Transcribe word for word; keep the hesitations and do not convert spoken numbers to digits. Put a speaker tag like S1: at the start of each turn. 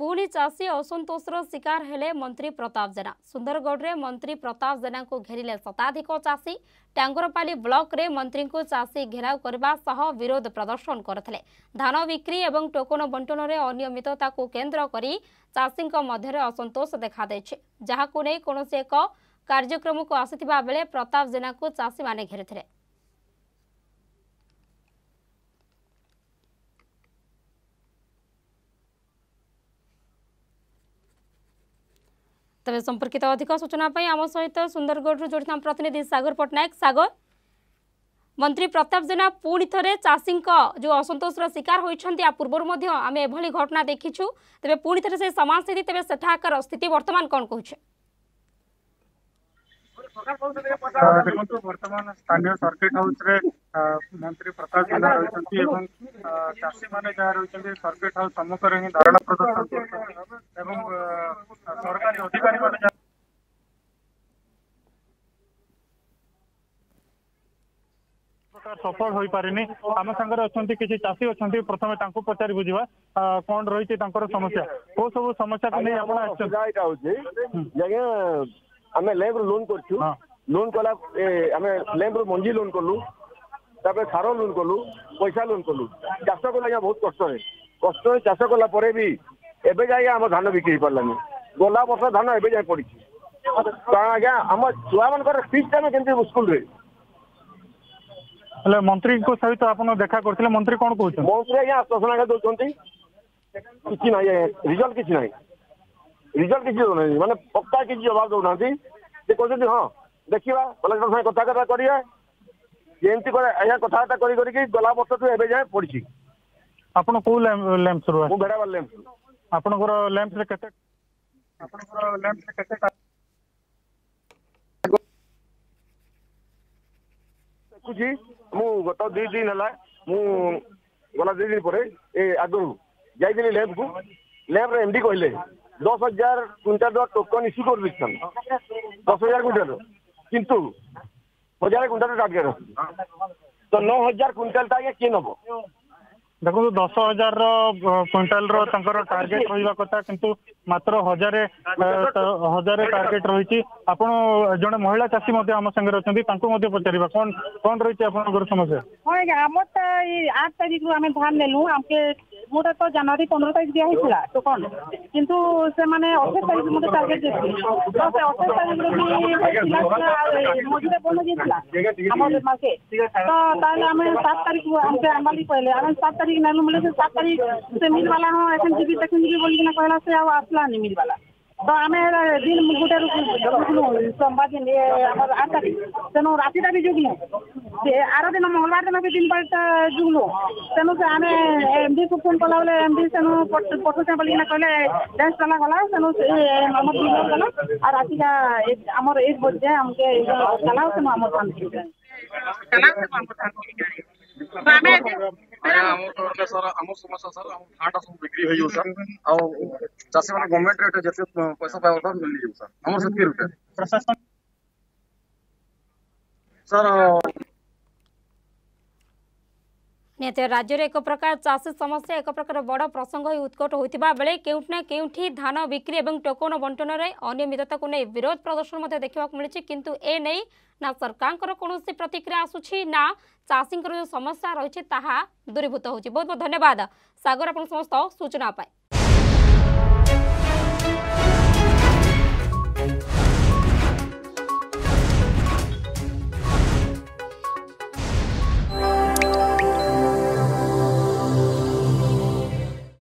S1: पुणी चाषी असंतोषर शिकार हेले मंत्री प्रताप जेना। सुंदरगढ़ में मंत्री प्रताप जेना को घेरिले शताधिक चाषी। टांगरपाली ब्लॉक रे मंत्री को चाषी घेराव करने सह विरोध प्रदर्शन करथिले। धान बिक्री एवं टोकन बंटन में अनियमितता को केन्द्र करी चाषी मध्य असंतोष देखा देछि, जहाकु नै कोनोसी एक कार्यक्रम को आसिथिबा बेले प्रताप जेना को चाषी माने घेरिथिले। तबे संपर्कित अधिक सूचना आम सहित सुंदरगढ़ जोड़ी प्रतिनिधि सागर पट्टनायक। सागर, मंत्री प्रताप जेना पुणी थे चाषी जो असंतोष शिकार होती पूर्व आम एभली घटना देखीछु, तेज पुणी थे से समान स्थिति तेज सेठाकर स्थिति वर्तमान कौन कहे?
S2: देखो वर्तमान स्थानीय सर्किट हाउस रे मंत्री प्रताप जेना रही चाषी मैंने जहाँ रही सर्किट हाउस सम्मुखें ही धारणा प्रदर्शन एवं सरकारी अधिकारी मैंने सफल हो पारिनी। आम सागर अच्छा किसी चाषी अच्छा प्रथम पचारि बुझा कौन रही समस्या को सब समस्या को नहीं
S3: आम लैंप लोन कर लोन कला आम लैंप मंजी लोन कलु सार लोन कलु पैसा लोन कलु चाष कला बहुत कष्ट है कष्ट चाष कला भी एवं जाए आम धान बिक्री पारानी गला वर्ष धान एवं जाए पड़ी आज्ञा आम छुआ मान फीस टाइम के स्कूल
S2: मंत्री को सहित आप देखा करते मंत्री कौन कहते
S3: मंत्री आज्ञा आश्वासन दौरान कि ना रिजल्ट किसी ना रिजल्ट किसी दौना मानने पक्का किसी जवाब दौना कहते हाँ देखा कलेक्टर साथ कथबार्ता करेंगे जमती कथबार्ता कर गला वर्ष तो एवं जाए पड़ी।
S2: आपन को लैंप शुरू
S3: मु बेड़ावाल लैंप
S2: आपनकर लैंप रे केते आपनकर लैंप रे केते
S3: देखुची मु गत दुई दिन है मु गला दुई दिन पर ए आगु जाइए लैंप को लैंप एमडी कहले दस हजार क्विंटाल टोकन इश्यू कर दीछन दस हजार क्विंटाल किंतु हजार क्विंटाल टार्गेट तो नौ हजार क्विंटाल किए नब
S2: देखो दस हजार क्विंटाल टार्गेट रहा कथा किंतु मात्र हजार हजार टार्गेट रही आपन जड़े महिला चाषी आम संगे अच्छा पचार कौन कौन रही आप समस्या
S4: हाँ आम तो आठ तारीख रू आम धान नेलु आमके मोटा तो जनवरी पंद्रह तारीख दिया टोकन किंतु से माने अठाईस तारीख मत टार्गेट देती तो से अठाईस तारीख मझे बंद जाइए मार्केट तो ताले आम सात तारीख आमके आंबाली कहले आम सात तारीख नेलु मिले सात तारीख से मिल वाला हाँ एखन जीबी तखन जीबी बोलिकिना कहला से आ आसलानी मिल वाला तो आम दिन गोटे जुगलु सोमवार दिन आम आठ तारीख तेणु रातिटा भी जुगलु आर दिन मंगलवार दिन भी दिन बारटा जुगलु तेणु से आम एम डी को फोन कला बेले एम डी सेनु पठुचे बोलिकिना कहले डांस चला गला तेणु आम दुई गला और रातिका आमर एक बजे आमके चला तेणु आम धान
S5: सर आम समस्या सर धान सब बिक्री हो सर चाषी मैंने गवर्नमेंट रेट जैसे पैसा पाइबा मिल जाए सर आम से रुपये
S2: प्रशासन
S5: सर
S1: निहत राज्य में एक प्रकार चाषी समस्या एक प्रकार बड़ प्रसंग उत्कट होता बेले केउठना केउठी धान बिक्री और टोकन बंटन में अनियमितता को नहीं विरोध प्रदर्शन देखा मिली किंतु ए नहीं ना सरकार कौन प्रतिक्रिया आसूची ना चाषी जो समस्या रही दूरीभूत होती। बहुत बहुत धन्यवाद सागर आप समस्त सूचना पाए।